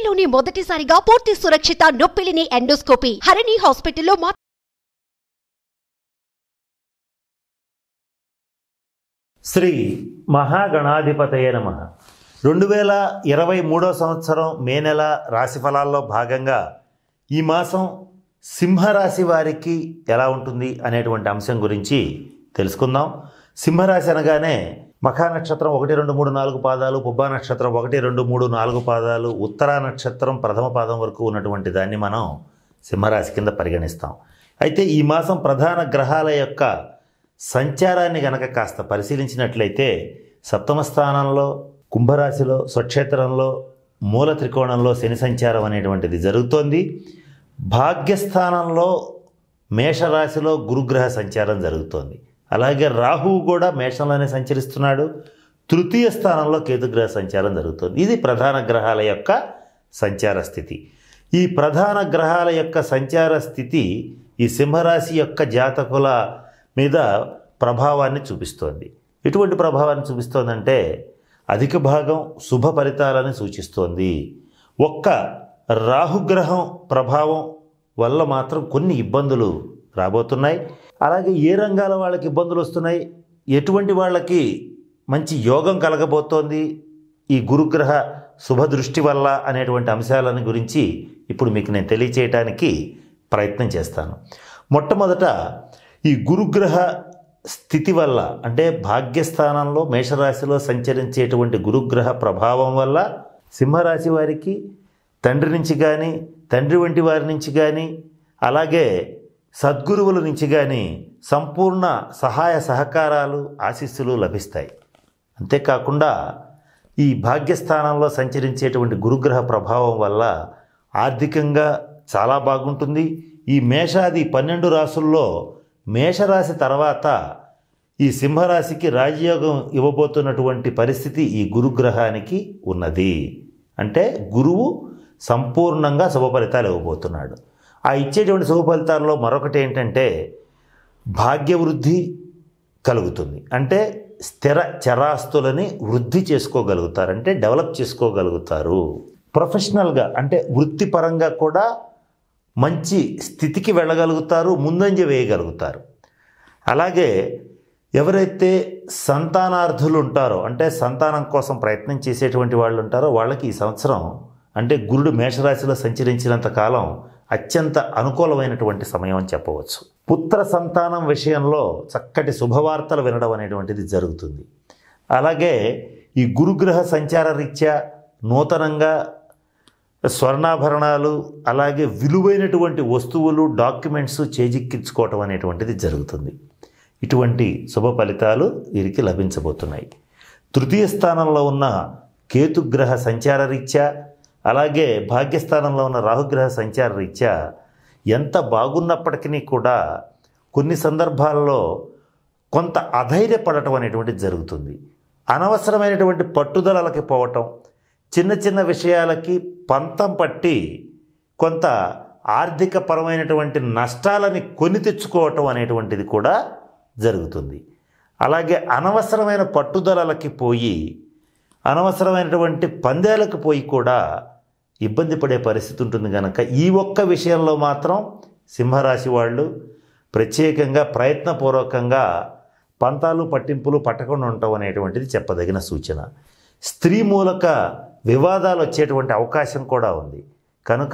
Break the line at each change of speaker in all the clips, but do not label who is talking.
ఏపీలోని మొదటిసారిగా పూర్తి సురక్షిత నొప్పిలిని ఎండోస్కోపీ హరిణి హాస్పిటల్లో
శ్రీ మహాగణాధిపతయే నమః. 2023 సంవత్సరం మే నెల రాశి ఫలాల్లో భాగంగా ఈ మాసం సింహరాశి వారికి ఎలా ఉంటుంది అనేటువంటి అంశం గురించి తెలుసుకుందాం. సింహరాశి అనగానే మఖా నక్షత్రం 1, 2, 3, 4 పాదాలు, పుబ్బా నక్షత్రం 1, 2, 3, 4 పాదాలు, ఉత్తరా నక్షత్రం ప్రథమ పాదం వరకు ఉన్నటువంటి దాన్ని మనం సింహరాశి కింద పరిగణిస్తాం. అయితే ఈ మాసం ప్రధాన గ్రహాల యొక్క సంచారాన్ని గనక కాస్త పరిశీలించినట్లయితే సప్తమ స్థానంలో కుంభరాశిలో స్వక్షేత్రంలో మూల త్రికోణంలో శని సంచారం అనేటువంటిది జరుగుతోంది. భాగ్యస్థానంలో మేషరాశిలో గురుగ్రహ సంచారం జరుగుతోంది. అలాగే రాహువు కూడా మేషంలోనే సంచరిస్తున్నాడు. తృతీయ స్థానంలో కేతుగ్రహ సంచారం జరుగుతుంది. ఇది ప్రధాన గ్రహాల యొక్క సంచార స్థితి. ఈ ప్రధాన గ్రహాల యొక్క సంచార స్థితి ఈ సింహరాశి యొక్క జాతకుల మీద ప్రభావాన్ని చూపిస్తోంది. ఎటువంటి ప్రభావాన్ని చూపిస్తోందంటే అధిక భాగం శుభ ఫలితాలను సూచిస్తోంది. ఒక్క రాహుగ్రహం ప్రభావం వల్ల మాత్రం కొన్ని ఇబ్బందులు రాబోతున్నాయి. అలాగే ఏ రంగాల వాళ్ళకి ఇబ్బందులు వస్తున్నాయి, ఎటువంటి వాళ్ళకి మంచి యోగం కలగబోతోంది ఈ గురుగ్రహ శుభ దృష్టి వల్ల అనేటువంటి అంశాలను గురించి ఇప్పుడు మీకు నేను తెలియచేయడానికి ప్రయత్నం చేస్తాను. మొట్టమొదట ఈ గురుగ్రహ స్థితి వల్ల అంటే భాగ్యస్థానంలో మేషరాశిలో సంచరించేటువంటి గురుగ్రహ ప్రభావం వల్ల సింహరాశి వారికి తండ్రి నుంచి కానీ తండ్రి వంటి వారి నుంచి కానీ అలాగే సద్గురువుల నుంచి కానీ సంపూర్ణ సహాయ సహకారాలు ఆశీస్సులు లభిస్తాయి. అంతేకాకుండా ఈ భాగ్యస్థానంలో సంచరించేటువంటి గురుగ్రహ ప్రభావం వల్ల ఆర్థికంగా చాలా బాగుంటుంది. ఈ మేషాది 12 రాశుల్లో మేషరాశి తర్వాత ఈ సింహరాశికి రాజయోగం ఇవ్వబోతున్నటువంటి పరిస్థితి ఈ గురుగ్రహానికి ఉన్నది. అంటే గురువు సంపూర్ణంగా శుభ ఫలితాలు ఇవ్వబోతున్నాడు. ఆ ఇచ్చేటువంటి శుభ ఫలితాల్లో మరొకటి ఏంటంటే భాగ్యవృద్ధి కలుగుతుంది. అంటే స్థిర చరాస్తులని వృద్ధి చేసుకోగలుగుతారు, అంటే డెవలప్ చేసుకోగలుగుతారు. ప్రొఫెషనల్గా అంటే వృత్తిపరంగా కూడా మంచి స్థితికి వెళ్ళగలుగుతారు, ముందంజ వేయగలుగుతారు. అలాగే ఎవరైతే సంతానార్థులు ఉంటారో అంటే సంతానం కోసం ప్రయత్నం చేసేటువంటి వాళ్ళు ఉంటారో వాళ్ళకి ఈ సంవత్సరం అంటే గురుడు మేషరాశిలో సంచరించినంత కాలం అత్యంత అనుకూలమైనటువంటి సమయం అని చెప్పవచ్చు. పుత్ర సంతానం విషయంలో చక్కటి శుభవార్తలు వినడం అనేటువంటిది జరుగుతుంది. అలాగే ఈ గురుగ్రహ సంచార రీత్యా నూతనంగా స్వర్ణాభరణాలు అలాగే విలువైనటువంటి వస్తువులు డాక్యుమెంట్స్ చేజిక్కించుకోవటం అనేటువంటిది జరుగుతుంది. ఇటువంటి శుభ ఫలితాలు వీరికి లభించబోతున్నాయి. తృతీయ స్థానంలో ఉన్న కేతుగ్రహ సంచార రీత్యా అలాగే భాగ్యస్థానంలో ఉన్న రాహుగ్రహ సంచార రీత్యా ఎంత బాగున్నప్పటికీ కూడా కొన్ని సందర్భాల్లో కొంత అధైర్యపడటం అనేటువంటిది జరుగుతుంది. అనవసరమైనటువంటి పట్టుదలకి పోవటం, చిన్న చిన్న విషయాలకి పంతం పట్టి కొంత ఆర్థిక పరమైనటువంటి నష్టాలని కొని తెచ్చుకోవటం అనేటువంటిది కూడా జరుగుతుంది. అలాగే అనవసరమైన పట్టుదలకి పోయి అనవసరమైనటువంటి పందేలకు పోయి కూడా ఇబ్బంది పడే పరిస్థితి ఉంటుంది. కనుక ఈ ఒక్క విషయంలో మాత్రం సింహరాశి వాళ్ళు ప్రత్యేకంగా ప్రయత్నపూర్వకంగా పంతాలు పట్టింపులు పట్టకుండా ఉండటం అనేటువంటిది చెప్పదగిన సూచన. స్త్రీ మూలక వివాదాలు వచ్చేటువంటి అవకాశం కూడా ఉంది. కనుక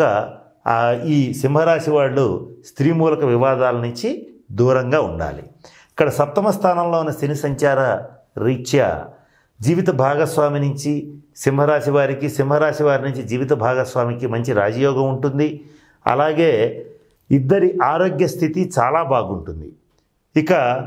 ఈ సింహరాశి వాళ్ళు స్త్రీ మూలక వివాదాల నుంచి దూరంగా ఉండాలి. ఇక్కడ సప్తమ స్థానంలో ఉన్న శని సంచార రీత్యా జీవిత భాగస్వామి నుంచి సింహరాశి వారికి, సింహరాశి వారి నుంచి జీవిత భాగస్వామికి మంచి రాజయోగం ఉంటుంది. అలాగే ఇద్దరి ఆరోగ్య స్థితి చాలా బాగుంటుంది. ఇక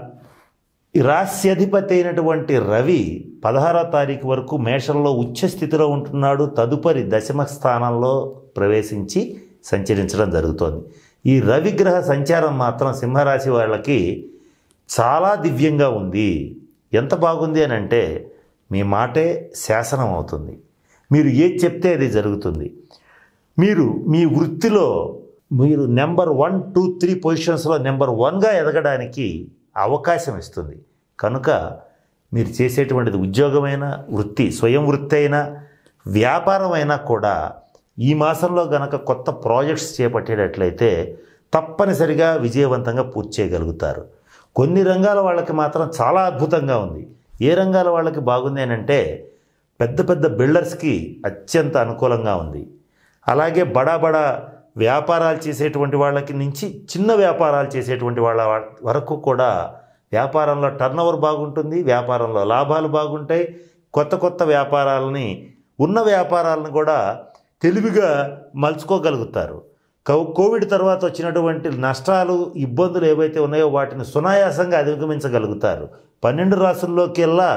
రాశ్యాధిపతి అయినటువంటి రవి 16వ తారీఖు వరకు మేషంలో ఉచ్చ స్థితిలో ఉంటున్నాడు. తదుపరి దశమ స్థానంలో ప్రవేశించి సంచరించడం జరుగుతోంది. ఈ రవిగ్రహ సంచారం మాత్రం సింహరాశి వాళ్ళకి చాలా దివ్యంగా ఉంది. ఎంత బాగుంది అని అంటే మీ మాటే శాసనం అవుతుంది. మీరు ఏది చెప్తే అది జరుగుతుంది. మీరు మీ వృత్తిలో మీరు నెంబర్ 1, 2, 3 పొజిషన్స్లో నెంబర్ 1గా ఎదగడానికి అవకాశం ఇస్తుంది. కనుక మీరు చేసేటువంటిది ఉద్యోగమైన వృత్తి, స్వయం వృత్తి అయినా వ్యాపారమైనా కూడా ఈ మాసంలో గనక కొత్త ప్రాజెక్ట్స్ చేపట్టేటట్లయితే తప్పనిసరిగా విజయవంతంగా పూర్తి చేయగలుగుతారు. కొన్ని రంగాల వాళ్ళకి మాత్రం చాలా అద్భుతంగా ఉంది. ఏ రంగాల వాళ్ళకి బాగుంది అని అంటే పెద్ద పెద్ద బిల్డర్స్కి అత్యంత అనుకూలంగా ఉంది. అలాగే బడా వ్యాపారాలు చేసేటువంటి వాళ్ళకి నుంచి చిన్న వ్యాపారాలు చేసేటువంటి వాళ్ళ వరకు కూడా వ్యాపారంలో టర్నోవర్ బాగుంటుంది, వ్యాపారంలో లాభాలు బాగుంటాయి. కొత్త వ్యాపారాలని ఉన్న వ్యాపారాలను కూడా తెలివిగా మలుచుకోగలుగుతారు. కోవిడ్ తర్వాత వచ్చినటువంటి నష్టాలు, ఇబ్బందులు ఏవైతే ఉన్నాయో వాటిని సునాయాసంగా అధిగమించగలుగుతారు. 12 రాసుల్లోకెల్లా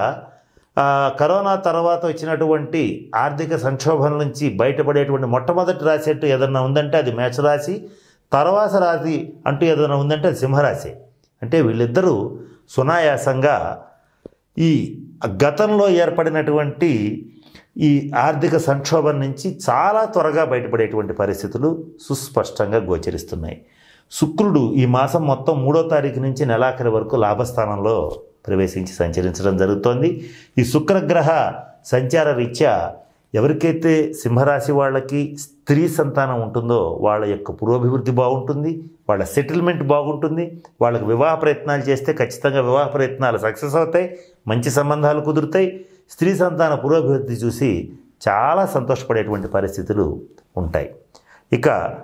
కరోనా తర్వాత వచ్చినటువంటి ఆర్థిక సంక్షోభం నుంచి బయటపడేటువంటి మొట్టమొదటి రాశి అంటూ ఏదన్నా ఉందంటే అది మేషరాశి, తర్వాత రాశి అంటూ ఏదైనా ఉందంటే అది సింహరాశి. అంటే వీళ్ళిద్దరూ సునాయాసంగా ఈ గతంలో ఏర్పడినటువంటి ఈ ఆర్థిక సంక్షోభం నుంచి చాలా త్వరగా బయటపడేటువంటి పరిస్థితులు సుస్పష్టంగా గోచరిస్తున్నాయి. శుక్రుడు ఈ మాసం మొత్తం 3వ తారీఖు నుంచి నెలాఖరి వరకు లాభస్థానంలో ప్రవేశించి సంచరించడం జరుగుతోంది. ఈ శుక్రగ్రహ సంచార రీత్యా ఎవరికైతే సింహరాశి వాళ్ళకి స్త్రీ సంతానం ఉంటుందో వాళ్ళ యొక్క పురోభివృద్ధి బాగుంటుంది, వాళ్ళ సెటిల్మెంట్ బాగుంటుంది. వాళ్ళకి వివాహ ప్రయత్నాలు చేస్తే ఖచ్చితంగా వివాహ ప్రయత్నాలు సక్సెస్ అవుతాయి, మంచి సంబంధాలు కుదురుతాయి. స్త్రీ సంతాన పురోభివృద్ధి చూసి చాలా సంతోషపడేటువంటి పరిస్థితులు ఉంటాయి. ఇక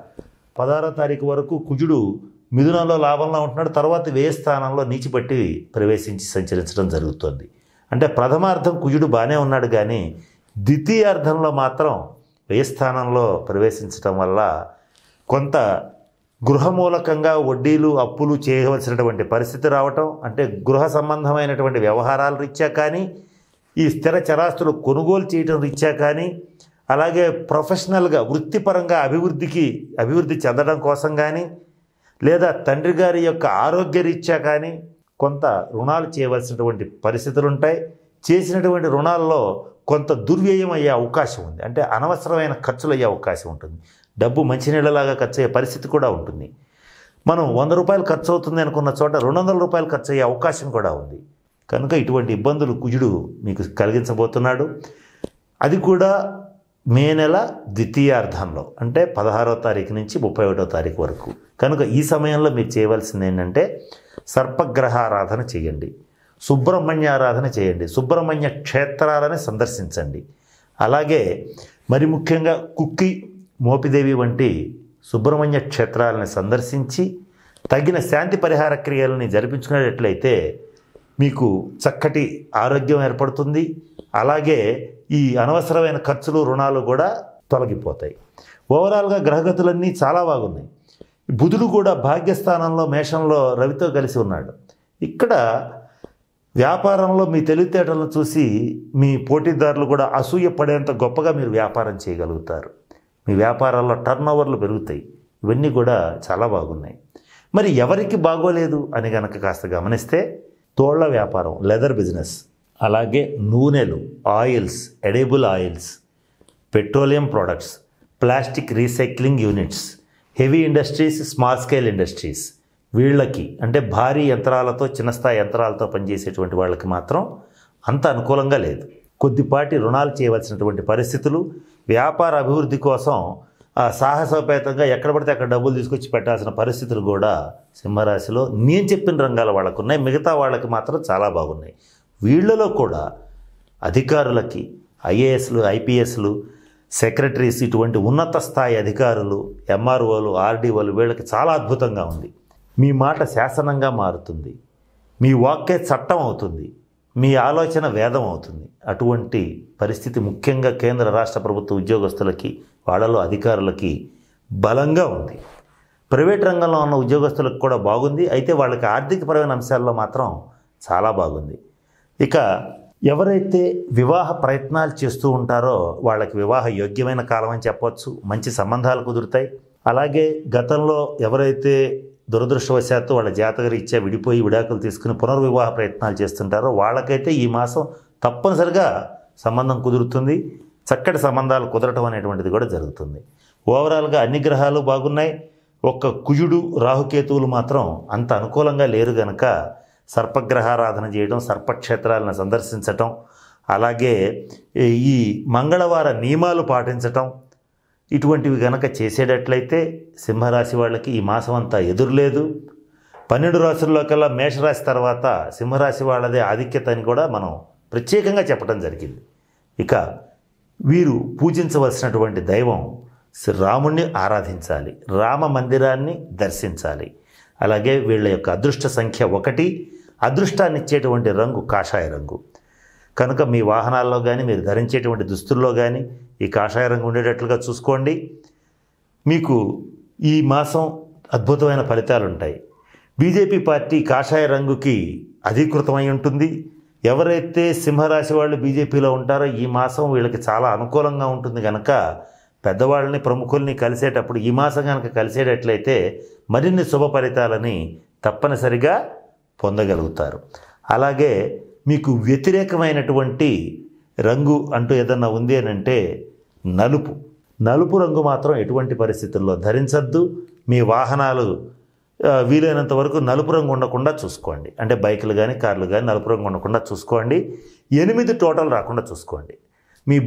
16వ తారీఖు వరకు కుజుడు మిథునంలో లాభంలో ఉంటున్నాడు. తర్వాత వ్యయ స్థానంలో నీచిపట్టి ప్రవేశించి సంచరించడం జరుగుతుంది. అంటే ప్రథమార్థం కుజుడు బాగానే ఉన్నాడు, కానీ ద్వితీయార్థంలో మాత్రం వ్యయ స్థానంలో ప్రవేశించడం వల్ల కొంత గృహమూలకంగా వడ్డీలు అప్పులు చేయవలసినటువంటి పరిస్థితి రావటం, అంటే గృహ సంబంధమైనటువంటి వ్యవహారాల రీత్యా కానీ, ఈ స్థిర చరాస్తులు కొనుగోలు చేయడం రీత్యా కానీ, అలాగే ప్రొఫెషనల్గా వృత్తిపరంగా అభివృద్ధి చెందడం కోసం కానీ, లేదా తండ్రి గారి యొక్క ఆరోగ్య రీత్యా కానీ కొంత రుణాలు చేయవలసినటువంటి పరిస్థితులు ఉంటాయి. చేసినటువంటి రుణాల్లో కొంత దుర్వ్యయం అయ్యే అవకాశం ఉంది. అంటే అనవసరమైన ఖర్చులు అయ్యే అవకాశం ఉంటుంది. డబ్బు మంచినీళ్ళలాగా ఖర్చు అయ్యే పరిస్థితి కూడా ఉంటుంది. మనం 100 రూపాయలు ఖర్చు అవుతుంది అనుకున్న చోట 200 రూపాయలు ఖర్చు అయ్యే అవకాశం కూడా ఉంది. కనుక ఇటువంటి ఇబ్బందులు కుజుడు మీకు కలిగించబోతున్నాడు. అది కూడా మే నెల ద్వితీయార్థంలో, అంటే 16వ తారీఖు నుంచి 31వ తారీఖు వరకు. కనుక ఈ సమయంలో మీరు చేయవలసింది ఏంటంటే సర్పగ్రహారాధన చేయండి, సుబ్రహ్మణ్య ఆరాధన చేయండి, సుబ్రహ్మణ్య క్షేత్రాలని సందర్శించండి. అలాగే మరి ముఖ్యంగా కుక్కి, మోపిదేవి వంటి సుబ్రహ్మణ్య క్షేత్రాలను సందర్శించి తగిన శాంతి పరిహార క్రియలని జరిపించుకునేటట్లయితే మీకు చక్కటి ఆరోగ్యం ఏర్పడుతుంది. అలాగే ఈ అనవసరమైన ఖర్చులు, రుణాలు కూడా తొలగిపోతాయి. ఓవరాల్గా గ్రహగతులన్నీ చాలా బాగున్నాయి. బుధుడు కూడా భాగ్యస్థానంలో మేషంలో రవితో కలిసి ఉన్నాడు. ఇక్కడ వ్యాపారంలో మీ తెలివితేటలను చూసి మీ పోటీదారులు కూడా అసూయ పడేంత గొప్పగా మీరు వ్యాపారం చేయగలుగుతారు. మీ వ్యాపారాల్లో టర్నోవర్లు పెరుగుతాయి. ఇవన్నీ కూడా చాలా బాగున్నాయి. మరి ఎవరికి బాగోలేదు అని కనుక కాస్త గమనిస్తే తోళ్ల వ్యాపారం, లెదర్ బిజినెస్, అలాగే నూనెలు, oils, edible oils, petroleum products, plastic recycling units, heavy industries, small scale industries, వీళ్ళకి అంటే భారీ యంత్రాలతో, చిన్న స్థాయి యంత్రాలతో పనిచేసేటువంటి వాళ్ళకి మాత్రం అంత అనుకూలంగా లేదు. కొద్దిపాటి రుణాలు చేయవలసినటువంటి పరిస్థితులు, వ్యాపార అభివృద్ధి కోసం సాహసోపేతంగా ఎక్కడ పడితే అక్కడ డబ్బులు తీసుకొచ్చి పెట్టాల్సిన పరిస్థితులు కూడా సింహరాశిలో నేను చెప్పిన రంగాల వాళ్ళకు ఉన్నాయి. మిగతా వాళ్ళకి మాత్రం చాలా బాగున్నాయి. వీళ్ళలో కూడా అధికారులకి, ఐఏఎస్లు, ఐపీఎస్లు, సెక్రటరీస్, ఇటువంటి ఉన్నత స్థాయి అధికారులు, ఎంఆర్ఓలు, ఆర్డీఓలు, వీళ్ళకి చాలా అద్భుతంగా ఉంది. మీ మాట శాసనంగా మారుతుంది, మీ వాక్కే చట్టం అవుతుంది, మీ ఆలోచన వేదం అవుతుంది. అటువంటి పరిస్థితి ముఖ్యంగా కేంద్ర రాష్ట్ర ప్రభుత్వ ఉద్యోగస్తులకి, వాళ్ళలో అధికారులకి బలంగా ఉంది. ప్రైవేట్ రంగంలో ఉన్న ఉద్యోగస్తులకు కూడా బాగుంది. అయితే వాళ్ళకి ఆర్థికపరమైన అంశాల్లో మాత్రం చాలా బాగుంది. ఇక ఎవరైతే వివాహ ప్రయత్నాలు చేస్తూ ఉంటారో వాళ్ళకి వివాహ యోగ్యమైన కాలం అని చెప్పవచ్చు. మంచి సంబంధాలు కుదురుతాయి. అలాగే గతంలో ఎవరైతే దురదృష్టవశాత్తు వాళ్ళ జాతకరీత్యా విడిపోయి విడాకులు తీసుకుని పునర్వివాహ ప్రయత్నాలు చేస్తుంటారో వాళ్ళకైతే ఈ మాసం తప్పనిసరిగా సంబంధం కుదురుతుంది. చక్కటి సంబంధాలు కుదరటం అనేటువంటిది కూడా జరుగుతుంది. ఓవరాల్గా అన్ని గ్రహాలు బాగున్నాయి. ఒక్క కుజుడు, రాహుకేతువులు మాత్రం అంత అనుకూలంగా లేరు గనక సర్పగ్రహారాధన చేయడం, సర్పక్షేత్రాలను సందర్శించటం, అలాగే ఈ మంగళవార నియమాలు పాటించటం, ఇటువంటివి గనక చేసేటట్లయితే సింహరాశి వాళ్ళకి ఈ మాసం అంతా ఎదురులేదు. 12 రాశుల్లో కల్లా మేషరాశి తర్వాత సింహరాశి వాళ్ళదే ఆధిక్యత అని కూడా మనం ప్రత్యేకంగా చెప్పడం జరిగింది. ఇక వీరు పూజించవలసినటువంటి దైవం రాముణ్ణి ఆరాధించాలి, రామ మందిరాన్ని దర్శించాలి. అలాగే వీళ్ళ యొక్క అదృష్ట సంఖ్య 1, అదృష్టాన్ని ఇచ్చేటువంటి రంగు కాషాయ రంగు. కనుక మీ వాహనాల్లో కానీ మీరు ధరించేటువంటి దుస్తుల్లో కానీ ఈ కాషాయ రంగు ఉండేటట్లుగా చూసుకోండి. మీకు ఈ మాసం అద్భుతమైన ఫలితాలు ఉంటాయి. బీజేపీ పార్టీ కాషాయ రంగుకి అధీకృతమై ఉంటుంది. ఎవరైతే సింహరాశి వాళ్ళు బీజేపీలో ఉంటారో ఈ మాసం వీళ్ళకి చాలా అనుకూలంగా ఉంటుంది. కనుక పెద్దవాళ్ళని ప్రముఖుల్ని కలిసేటప్పుడు ఈ మాసం కనుక కలిసేటట్లయితే మరిన్ని శుభ ఫలితాలని తప్పనిసరిగా పొందగలుగుతారు. అలాగే మీకు వ్యతిరేకమైనటువంటి రంగు అంటూ ఏదన్నా ఉంది అని అంటే నలుపు రంగు మాత్రం ఎటువంటి పరిస్థితుల్లో ధరించద్దు. మీ వాహనాలు వీలైనంత వరకు నలుపు రంగు ఉండకుండా చూసుకోండి. అంటే బైకులు కానీ కార్లు కానీ నలుపు రంగు ఉండకుండా చూసుకోండి. 8 టోటల్ రాకుండా చూసుకోండి. మీ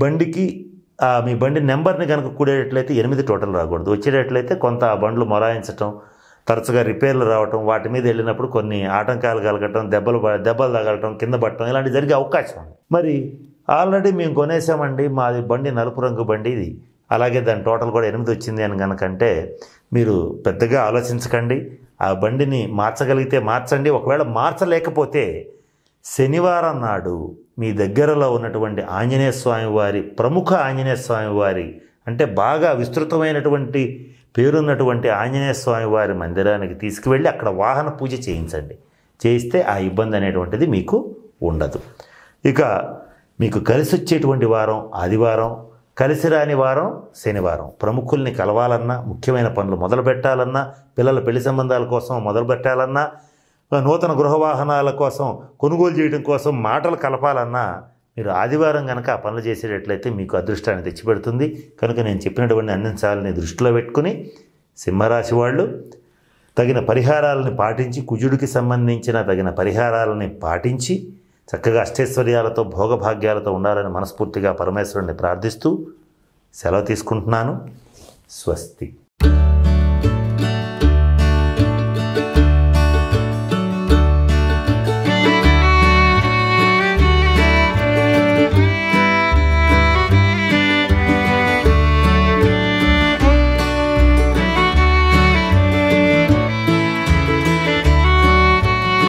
బండి నెంబర్ని కనుక కూడేటట్లయితే 8 టోటల్ రాకూడదు. వచ్చేటట్లయితే కొంత ఆ బండ్లు మొరాయించటం, తరచుగా రిపేర్లు రావటం, వాటి మీద వెళ్ళినప్పుడు కొన్ని ఆటంకాలు కలగటం, దెబ్బలు తగలటం, కింద పట్టడం ఇలాంటి జరిగే అవకాశం ఉంది. మరి ఆల్రెడీ మేము కొనేసామండి, మాది బండి నలుపు రంగు బండి ఇది, అలాగే దాని టోటల్ కూడా 8 వచ్చింది అని కనుకంటే మీరు పెద్దగా ఆలోచించకండి. ఆ బండిని మార్చగలిగితే మార్చండి. ఒకవేళ మార్చలేకపోతే శనివారం నాడు మీ దగ్గరలో ఉన్నటువంటి ఆంజనేయ స్వామి వారి, ప్రముఖ ఆంజనేయ స్వామి వారి, అంటే బాగా విస్తృతమైనటువంటి పేరున్నటువంటి ఆంజనేయ స్వామి వారి మందిరానికి తీసుకువెళ్ళి అక్కడ వాహన పూజ చేయించండి. చేయిస్తే ఆ ఇబ్బంది అనేటువంటిది మీకు ఉండదు. ఇక మీకు కలిసి వచ్చేటువంటి వారం ఆదివారం, కలిసి రాని వారం శనివారం. ప్రముఖుల్ని కలవాలన్నా, ముఖ్యమైన పనులు మొదలు పెట్టాలన్నా, పిల్లల పెళ్లి సంబంధాల కోసం మొదలు పెట్టాలన్నా, నూతన గృహ వాహనాల కోసం కొనుగోలు చేయడం కోసం మాటలు కలపాలన్నా మీరు ఆదివారం కనుక ఆ పనులు చేసేటట్లయితే మీకు అదృష్టాన్ని తెచ్చిపెడుతుంది. కనుక నేను చెప్పినటువంటి అందించాలని దృష్టిలో పెట్టుకుని సింహరాశి వాళ్ళు తగిన పరిహారాలను పాటించి, కుజుడికి సంబంధించిన తగిన పరిహారాలని పాటించి చక్కగా అష్టైశ్వర్యాలతో భోగభాగ్యాలతో ఉండాలని మనస్ఫూర్తిగా పరమేశ్వరుని ప్రార్థిస్తూ సెలవు తీసుకుంటున్నాను. స్వస్తి.